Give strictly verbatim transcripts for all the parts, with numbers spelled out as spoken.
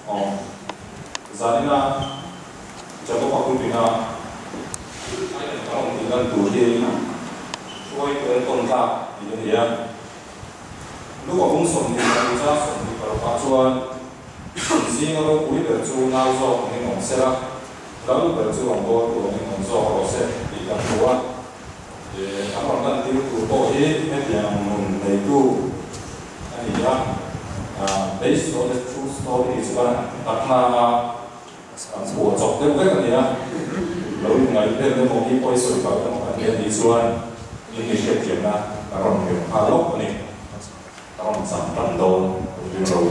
oh zanina jago pakupina kalau tinggal tuhiช่วยเป็นต้นทางอย่างนี้ลูกของสมดีนะจ๊ะสมดีกับปัจจุบันสิ่งที่เราคุยเรื่องจูน่าจะมีของเสร็จแล้วลูกเรื่องจูของตัวตัวมีของจะเราเสร็จอีกอย่างตัวเดี๋ยวถ้าเราตั้งที่ตัวโตที่ไม่เพียงในตู้อันนี้นะ based on the true story ใช่ไหมตัดมาหัวจบเรื่องกันนี้นะเราอยู่ในเรื่องเรื่องของที่พ่อสุดเขาต้องการเรียนดีส่วนยิ่งมีเชี่ยวชาญนะเราต้องเรียนพาลบอันนี้ต้องสั่งตันโดนเรียนรู้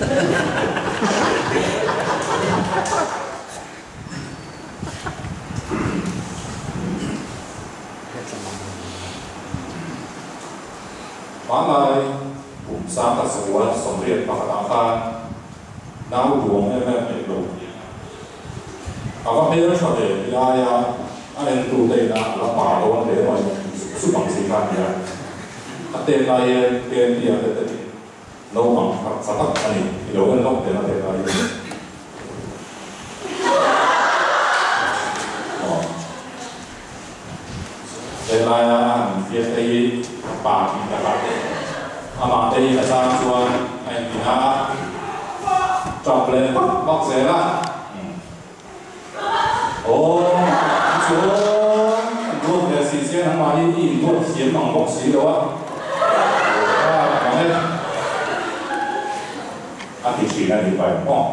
มาเลยผมสร้างตัดสวัสดิ์สมเด็จพระนครน้ำหลวงแม่แม่เป็นหลวงเอาก็เพื่อชาวเด็กยายาอันนี้ตัวเด็กนะเราป่าเราเด็กหน่อยสุดบังสีกันเนี่ยเด็กอะไรเด็กเดียวเด็กเด็กเราบังสักพักอันนี้เราเป็นลูกเด็กเด็กอะไรเด็กอะไรอ่ะเด็กที่ป่าที่ตลาดอามาเด็กที่สร้างส่วนไอ้ที่น่าจบเลยบอกเสร็จละโอ้ชัวร์รูปเดี๋ยวสีเสียงทั้งมาที่ที่รูปเสียงของบอกสีแล้ววะว่าอย่างนี้อาทิตย์สีนั่นดีไปพ่อ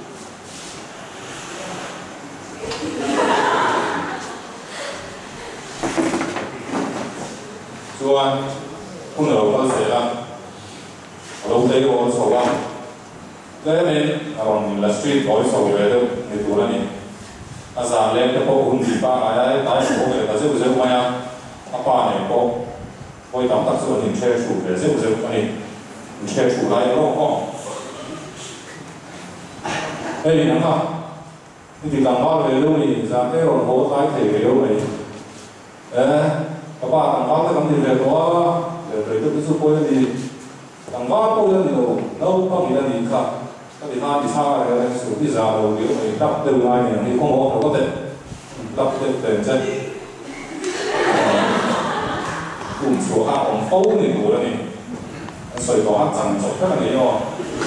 ชัวร์คุณเราก็เสร็จแล้วเราได้ก็สอบว่าแล้วเนี่ยเราในลักษณะที่สอบเลยในตัวนี้อาจารย์เล่นแต่พวกคุณดีป้าอะไรตายพวกเลยแต่เจ้าเจ้าไม่อะอาป้าเนี่ยพวกพวกทำตัดส่วนหนึ่งเชื่อชูเลยเจ้าเจ้าอันนี้เชื่อชูไรโลกก็เฮ้ยนะครับนี่ติดตามว่าเลยรู้นี่จะได้รอนโพสต์ไลฟ์เที่ยวเลยเอ๊ะอาป้าต่างว่าจะทำดีเลยตัวเดี๋ยวเลยก็ไปสู้โพสต์ดีต่างว่าโพสต์ดีเราเราต้องมีอะไรดีครับก็ที่ท่าที่ท่าอะไรสุดที่จะเราเดี๋ยวไปดับเดิมอะไรอย่างนี้คงบอกเขาก็เด็ดดับเดิมเดิมใช่กลุ่มชัวร์ของโต้หนึ่งตัวนี่สวยกว่าจังจบแค่ไหนอ่ะ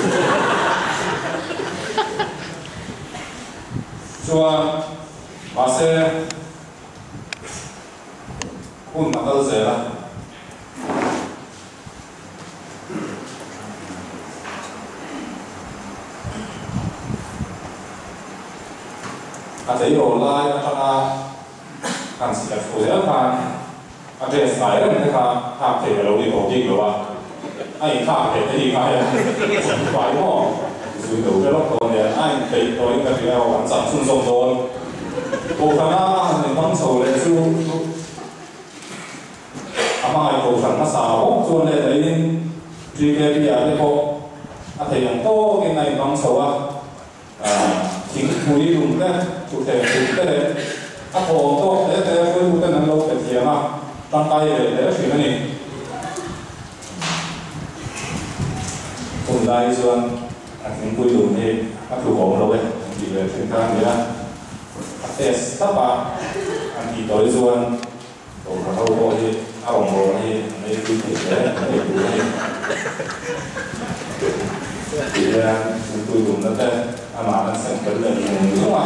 ชัวร์มาเซ่คุณมาตั้งเสร็จแล้วอาจจะอยู่ไล่นะครับการสิ่งที่คุยกันอาจจะสายเรื่องนะครับภาพเทเราดีกว่าจริงหรือว่าไอ้ภาพเทที่ดีใครฝ่ายพ่อสุดดูจะรับตัวเนี่ยไอ้เทตัวนี้ก็คือเอาหลังจากสุ่มส่งโดนโอ้ขนาดหนึ่งพันโซเลยสู้อามาไอ้โอ้ขันมาสาวส่วนเลยแต่ยิ่งจีเกที่อยากได้พบอาจจะยังโตกินในพันโซอ่ะทิ้งคุยลุงได้ถูกแต่ถูกแต่ถ้าพอโตแต่แต่คุยลุงแต่นั้นเราเป็นเทียมอ่ะตั้งใจเลยแต่สิ่งนี้คนได้ส่วนทิ้งคุยลุงนี่ถ้าถูกของเราเลยดีเลยถึงการนี้นะแต่ถ้าป่ะอันที่ตัวส่วนตัวเขาบอกที่อารมณ์เราที่ไม่ดูผิดเลยไม่ดูนี่ดีเลยทิ้งคุยลุงนั่นแต่อามาเป็นสิ่งเป็นเรื่องหนึ่งใช่ไหม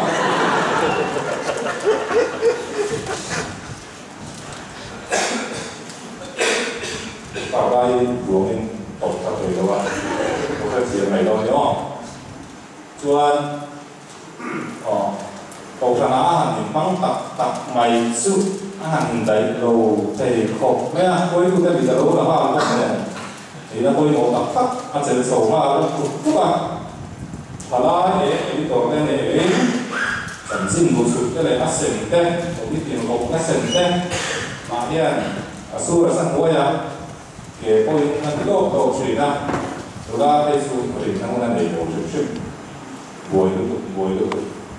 ต่อไปหลวงเองตกทับเลยแล้วว่าเราแค่เสียใหม่เราเนี่ยส่วนอ๋อตกชนะอาหารมั่งตักตักใหม่สุดอาหารใดเราใจขบไม่อะคุยคุยกันดีแต่รู้แล้วว่าเราเนี่ยนี่เราคุยหมดตักตักอาจจะส่งมาแล้วถูกทุกอย่างพอแล้วเนี่ยไอ้ตัวเนี่ยเนี่ยสันสิ้นบุสุก็เลยนักเสียงเต้นตัวที่เตียงลงนักเสียงเต้นมาเนี่ยสู้แล้วสั่งหัวยาเกี่ยวกับนั่นก็โตสุดนะตัวละไปสู้ผลิตทั้งนั้นเลยโอ้ชุบชุบบวยดูบวยดู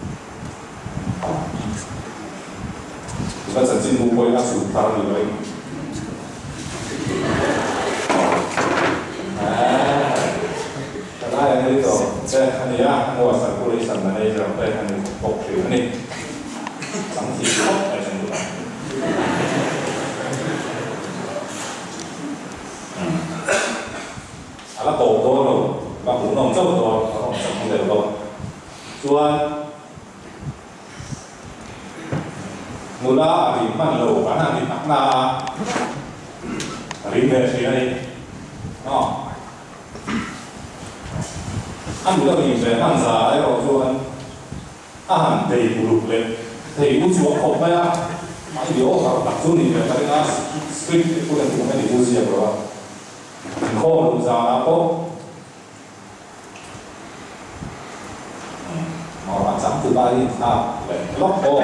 ก็สันสิ้นบุบวยนักสู้ทางอยู่เลยแต่ได้ yang itu, saya hanya ya, mau asal kulit sama nih, sampai hanya pok ini, sampai pok macam tu. Alah pok tu lo, bang unong jauh tu, unong sama dia tu. Cuan, mula di mana lo, mana di mana, di mana sih ni, oh. Anh cũng nhìn về hàng giả ấy rồi cho anh ăn đầy đủ lên đầy đủ chỗ không phải à mà điều họ tập trung nhìn về cái nó script của cái cũng phải đầy đủ gì rồi mình không làm giả nào có mà bạn chẳng từ ba đi à để lóc cô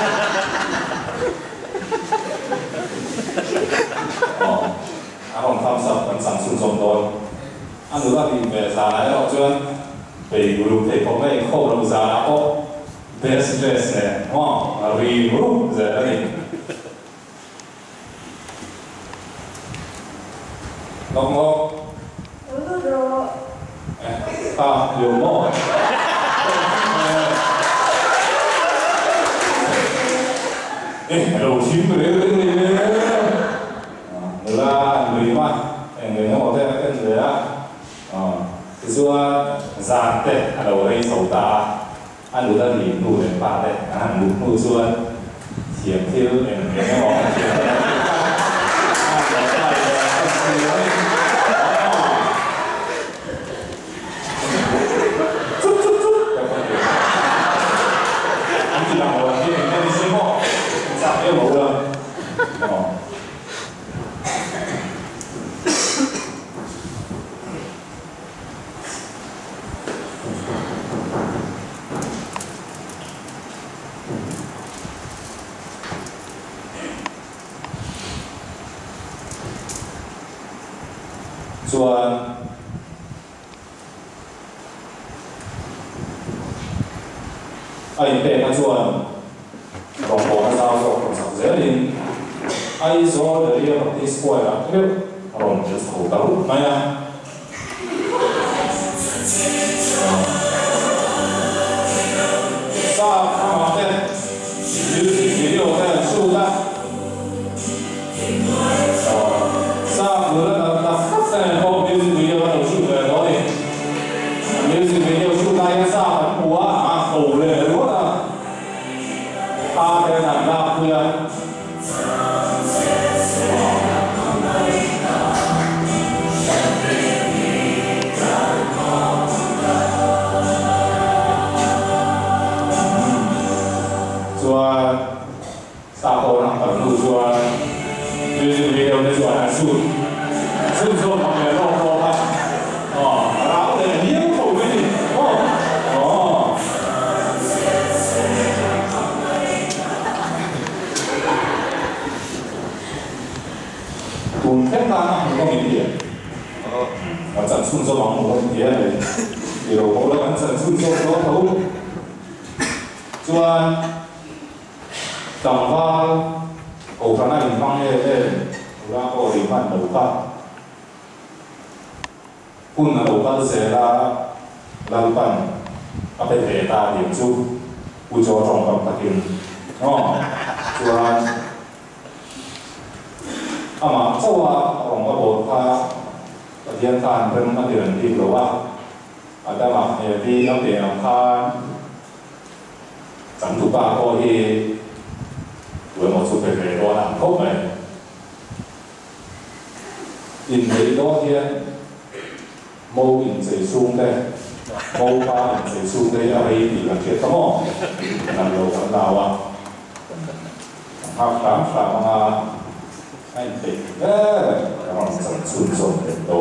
anh không tham gia vẫn sản xuất trong tôi anh cũng đã nhìn về giả ấy rồi cho anh về group thì có mấy không làm giả có best dress này, oh, remove giờ đây, đúng không? Đúng rồi. À, nhiều mỏ. Ê, đầu chín rồi đấy, đấy, đấy, đấy. Người là người mà, người nó có thể cái gì á, cái số giàn tệ, đầu đây sầu ta. Anhรู้ได้ดีดูเลยป้าได้อาหารรู้รู้ส่วนเสียงที่เองเองไม่บอกเสียงอะไรจุ๊บจุ๊บจุ๊บอันที่หลังเราที่เองไม่ได้ซื้อหม้อจับไม่หมดเลยส่วนไอ้เป็นมาส่วนหลวงพ่อเจ้าสอนสักเจริญไอ้สอนเรียนที่สกอยล์เรียนหลวงพ่อเขาตรุไหมอ่ะทราบมาเป็นยูสิบวิดีโอเป็นสู้ได้ทราบเรื่องนั้นแต่พอมิวสิกวิดีโอเราสู้เลยน้อยมิวสิกวิดีโอสู้ได้ยังทราบหัวอาโตเลยรู้นะพาไปหนังลาเพื่อนส่วนซาโต้นั่งตัดดูส่วนมิวสิกวิดีโอในส่วนนั้นสู้ซึ่งโซนของเรือโลกโลกครับอ๋อเราเลยเลี้ยงถูกไหมนี่อ๋ออ๋อถูกแค่ตาผมก็มีเดียเราจัดชุนสมองผมก็มีเดียเลยเดี๋ยวผมแล้วกันจัดชุนสมองเขาส่วนต่างว่าโอ้พระนายฟังเนี่ยเออเราก็ริมันหนูก็คุณหนูก็เสียละลังปันเอาไปเทตาเดี่ยวจุอุจจาระกับตะกินอ๋อส่วนอามาเจ้าว่าของกระโดดพาปฏิญาณเป็นมาเดือนที่หรือว่าอาจจะมาเอพีเอาเปลี่ยนพาจันทุบาโอทีหรือหมดสุดเป็นเรื่องว่าครบไหมอินเดีย多天冇人做送嘅冇把人做送嘅一係啲人嘅咁哦能夠揾到啊拍膽拍啊ให้เด็กเอ้ยเราจะชุนชนเป็นโต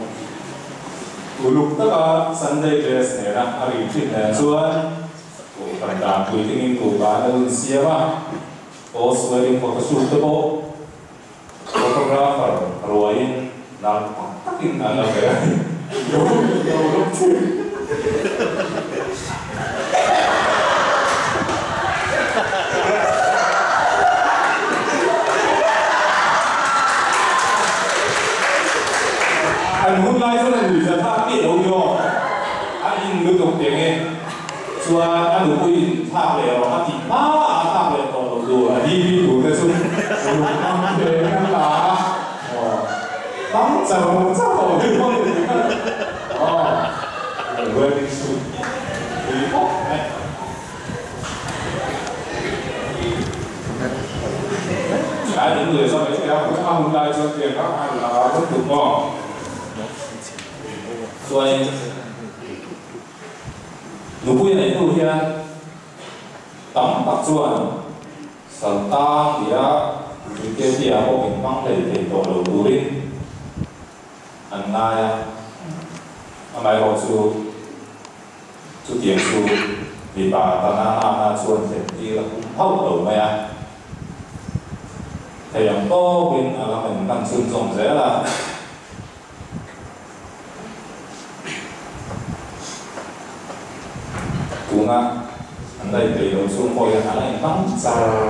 ลูกตะกา Sunday dress เนี่ยนะอาริฟินเนี่ยส่วน phần đàn quỳ tinh in cụ bà đã ưng xia mà post wedding photoshoot đó bộ photographer rồi làm tắc in là cái đâu đâu lúc chuyện anh muốn like cho nên người ta tháp biết đâu vô anh in được một tiếng ấy cho anh được quy tháp lều anh chỉ má tháp lều còn đầu đùa đi đi đùa cái xuống đùa năm về năm lá tắm giờ một sao hồi đi không được ờ quên đi xuống đi bóc này cả những người sau đấy kéo cũng không like cho tiền các anh là rất được ngon rồi nụ vui này nụ hiền tắm bạc chuan sẵn ta thì á những cái gì á có mình mang để để tổ đầu đuôi đi anh nay á anh này họ chú chú tiền chú vì bà ta na na na chuan thì đi là cũng hậu đầu mày à thầy ông to bên là mình đang xuân trồng dễ là cũng á anh đây thì đầu xuân môi là anh ấy tắm sao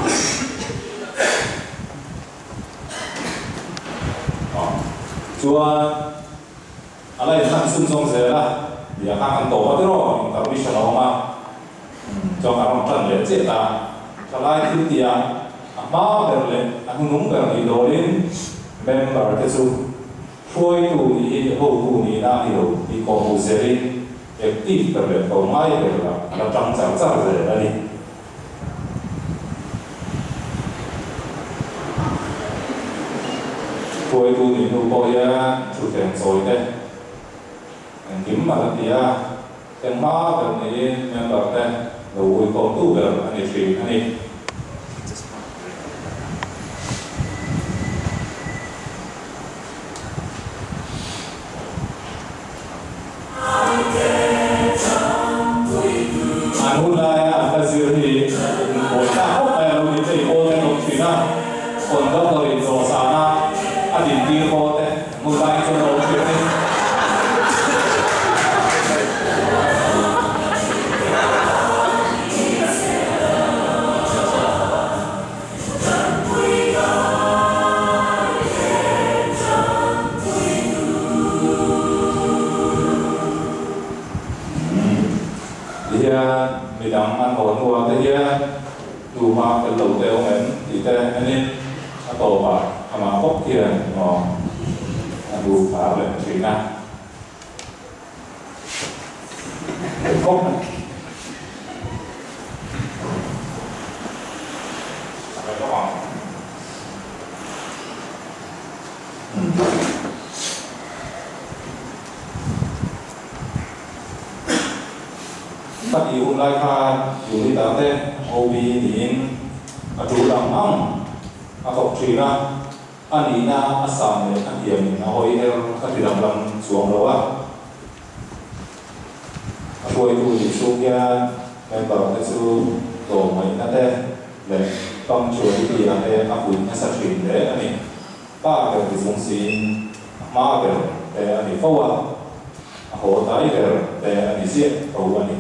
chúa anh ấy đang xuân trồng dễ là thì anh ăn tổ hết rồi nhưng mà bây giờ nó mà cho cả một trận lễ chết ta cho lại thứ tiền má bèo lên anh núng bèo đi đồ đến member thế chú phôi tù đi hậu tù đi đã hiểu đi có một xe đi active bèo lên cầu mai bèo là nó trắng trắng trắng rồi đấy đi phôi tù đi nụ bò ya chủ tiền rồi đấy anh kiếm mà thì à cái má bèo này member đấy rồi có tù bèo anh ấy phì anh ấy anh hôm nay anh ta dựa thì buổi sáng hôm nayเราđi cô tên đồng thủy na còn gấp rồi rồi sáng na anh đi đi cô tên hôm nay cho đồng thủy này mình đang ăn hồn hoa thế kia đủ mà cái lẩu teo mến thì thế anh em ăn tổ bà mà bốc kia mà đủ phá lên thủy na bốc này các bạn bắt yếu lai pha yếu đi tám tên ô bì nín à chủ làm ăn à học trì na anh ý na à sàm này anh hiểm à hồi theo các thủy làm làm xuống đâu á à hồi tu đi xuống kia nên bảo cái su tổ mấy na thế để công chuối thì là thế à quỳnh na sát thủy đấy anh ấy ba cái thì xuống xin ma cái để anh ấy phâu à hồ tái cái để anh ấy giết cầu anh ấy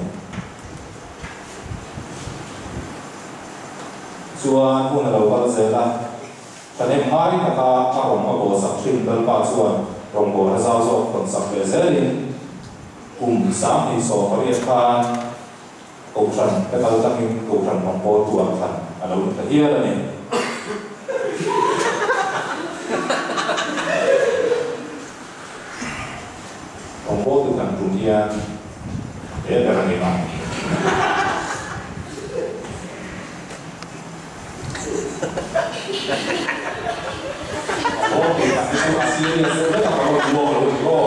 chuan hun lo wal zela tane mai ta ka ka rom ma bo sak thim dal pa chuan rom bo na zau zo kon sak le zelin kum sam ni so pari khan ko tran ka kal takin ko tran rom bo tu an khan alo ta hia la ni rom bo tu kan tu hia e ta ni ma oh, kita itu aslinya sudah kalau dua kalau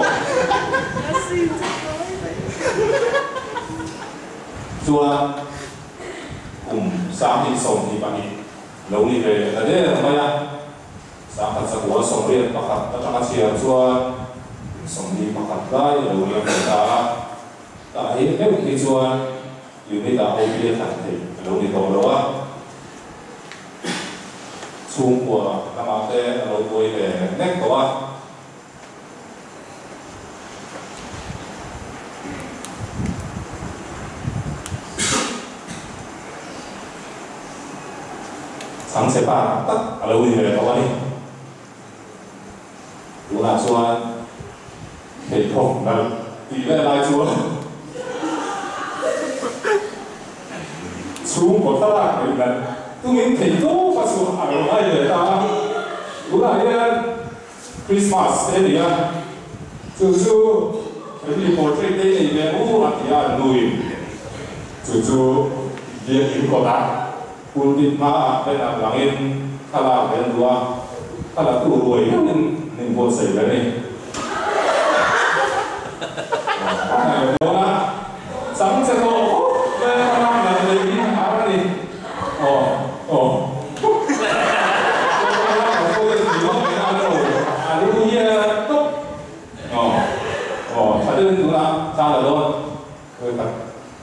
chuan cùng sáng thì sống thì bạn lâu đi về là đấy là mấy anh sáng thật sự của sống đi mặc hạt tất cả chia chuan sống đi mặc hạt đây lâu đi về ta ta ấy hết thì chuan unit là ô pê thành thì lâu đi tổ đó xuống của năm áo tê lâu tuổi để nét đó sáng sẽ ba tất lâu đi về đó đi đúng là cho để thủng là tỷ lệ lại chúa xuống của ta là mình là tôi nghĩ thầy tốt và xuống ở đâu ai để ta đúng là cái Christmas thế thì à chú chú cái gì portrait thế này về u là thì à nuôi chú chú việc gì có ta cuốn tin mà đây là làng yên ta là cái đua ta là tụ đuổi nên nên vô xảy ra này này đó là sáng sẽ có đây là là gì hả đi ồ ồ à lúc kia tốt ồ ồ phải đến đúng là ra là luôn rồi thật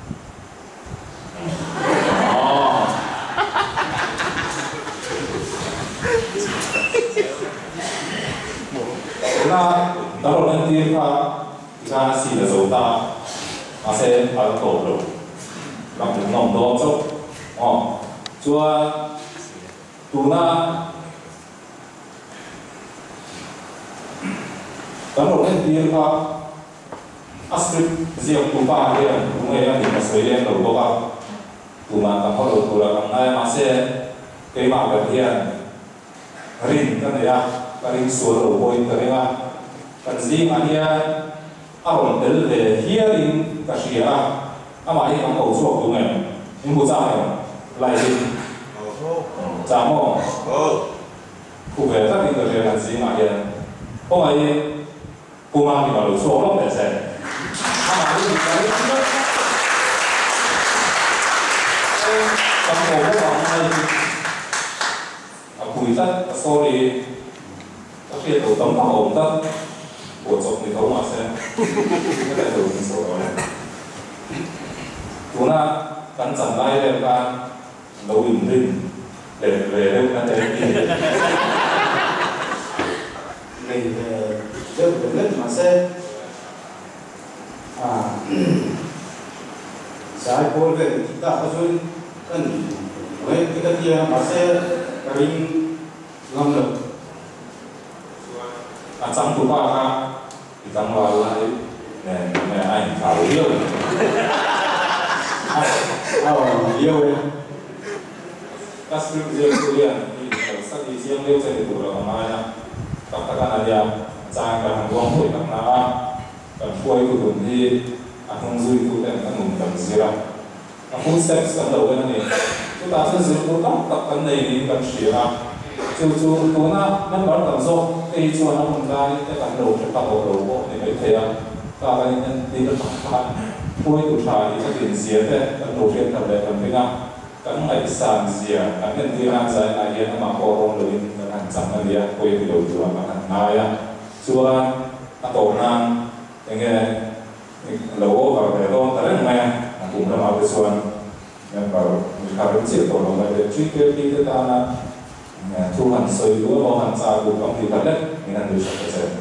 na đó là tiên pha ra xì là dấu ta mà sẽ ở tổ rồi làm được nòng đó chốc ờ chúa tu na đó là tiên pha asrit diệp tu pa kia cũng nghe là mình soi đen đầu to pa tu na tập đầu tu là ngày mà sẽ cái mà cái hiện rin cái này à karing suara point karinga kanzing ania aron del de hearing kasia ama ai ang ko so ko ngai ning bu sa lai din cha mo ku ve ta ni de kanzing ania ko ai ku ma ni ba lo so lo de se ama ai ni ka ni ka ko ko ai a ku ta sorry khi đầu tấm tao ổn tất của chụp thì thấu mà xem cái này đầu thì số đó này chúng ta cắn chặt tay lên ta đầu bình tĩnh để về đâu ta để đi này chơi được nhất mà xem à sai bol về kita có duyên kan với cái kia mà sẽ karing ngon được anh sang tu ba ha, đi sang vào lại nè nè anh thảo yêu, ờ yêu đấy, các sư yêu sư liền, thì sắc đi riêng yêu sẽ được tụ là mai nha, các các anh em trang cả hàng quang hội các na, cần phơi của tụi thì anh không duy tu đến các ngùng tầm gì đâu, anh không xem sẵn đầu cái này, chúng ta sẽ giữ cố tóc tập cái này đi cần sửa à. chú chú tú na nên bảo tầm số khi chú nó không ra cái bản đồ sẽ tạo đồ bộ để mấy thầy à ta cái nhân đi được phản phản cuối tụ trà thì sẽ tiền xía thế bản đồ trên tập lệ làm thế nào các ngày sàn xía các nhân đi ăn dài này hiện mà có rong rồi nên hàng trăm năm đi cuối thì đầu chú mà hàng ngày à chú à tổ nam cái nghe lẩu vào để lo tới ngày cũng là bảo vệ xuân nên bảo mình khá là chiết tổ lòng này để truy tiêu đi tới ta là thu hành soi lúa bao hành xa của công ty thật đấy mình ăn được sạch sẽ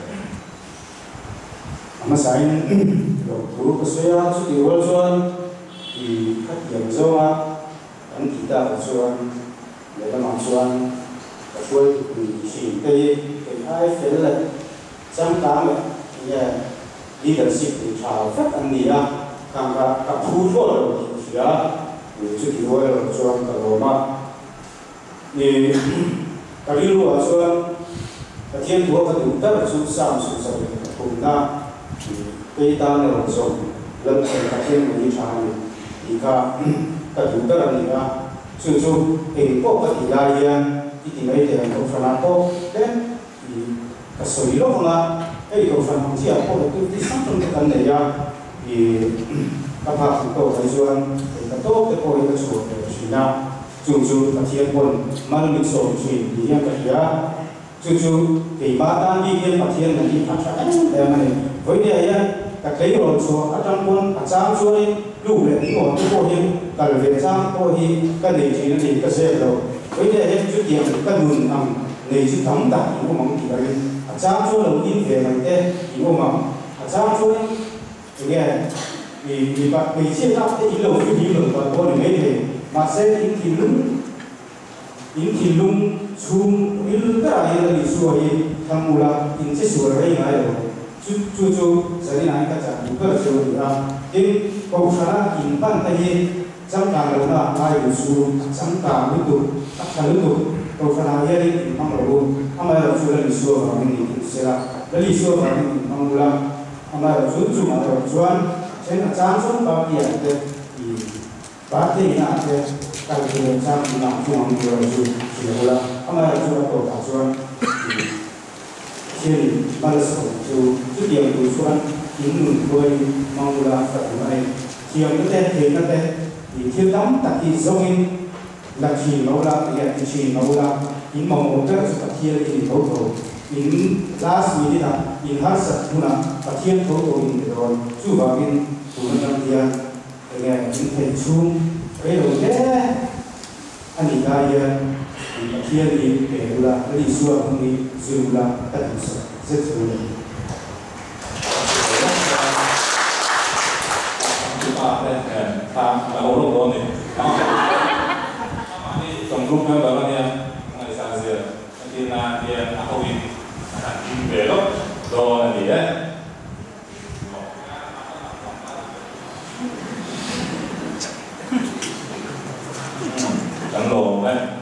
mà sai đủ cái số á chút điều hơn thì các điểm số á anh kita cái số để làm số cái số thì chỉ cái cái ai phải là trăm tám ấy thì leadership thì chào phép anh đi à càng cả cả thu thôi thì á thì chút điều là số cái đồ mà thì cái điều là số cái thiên chúa cái điều tất là số sam số sáu cùng ta thì cái ta là số lần này cái thiên mình đi trái thì cả cái điều tất là gì à số số hình có cái gì là gì thì thì mấy thì không phải là có đấy thì cái số lượng là cái điều phần không chỉ là có cái cái sản phẩm cái này ra thì các bạn cũng có thấy số thì cái tốt cái coi cái số để chuyển nhau chung chung các thiên quân mang lịch sử truyền đi hiện cái gì chung chung thì ba tan đi hiện các thiên là đi phát triển để mà với đây các cái đồ số các trăm quân các trăm số đi lúc này thì còn cái cô hiếm cần về sang cô hi cái này chỉ là gì cái xe rồi với đây em chút tiền cái nguồn nằm này chút thấm đặt những cái món gì đấy sáng số đầu tiên về mình thế những cái món sáng số đấy nghe vì vì bạn vì chia ra cái ý đầu cái ý đầu và cô đừng nghe mà sẽ in thì lung in thì lung chung in cái này là đi xuôi thằng mù là in sẽ xuôi cái này rồi chú chú chú sẽ đi này cái chẳng những cái xuôi được ra in câu trả in ban tay trong cả là là ai cũng xuôi trong cả liên tục tất cả liên tục câu trả lời này in mang đầu ama là xuôi là đi xuôi và mình sẽ là đi xuôi và mình mang là ama là chú chú mà là chuan thế là trang số bao nhiêu thì ba thế là cái cái cái trang làm cho mọi người chú chú là ama là chú là tổ cả chuan trên ba mươi sáu chú chú điểm của chuan những người tôi mong là phải này chiều cái tên thì cái tên thì thiếu đóng tại vì giống như là chỉ nấu là thì chỉ nấu là những mong muốn các sự thiên thì thấu thấu những last minute là những hạt sạch cũng là phát thiên thấu thấu những rồi chú vào bên của mình làm tiền để nghe những thầy chung cái đầu thế anh đi ra thì phát thiên thì để là cái đi xua không đi dù là tất cả rất nhiều ta ta là một lúc đó này trong lúc đó đó nha ngày sáng giờ thì là thì là hậu in về lúc đồ là gì đấy chẳng đồ đấy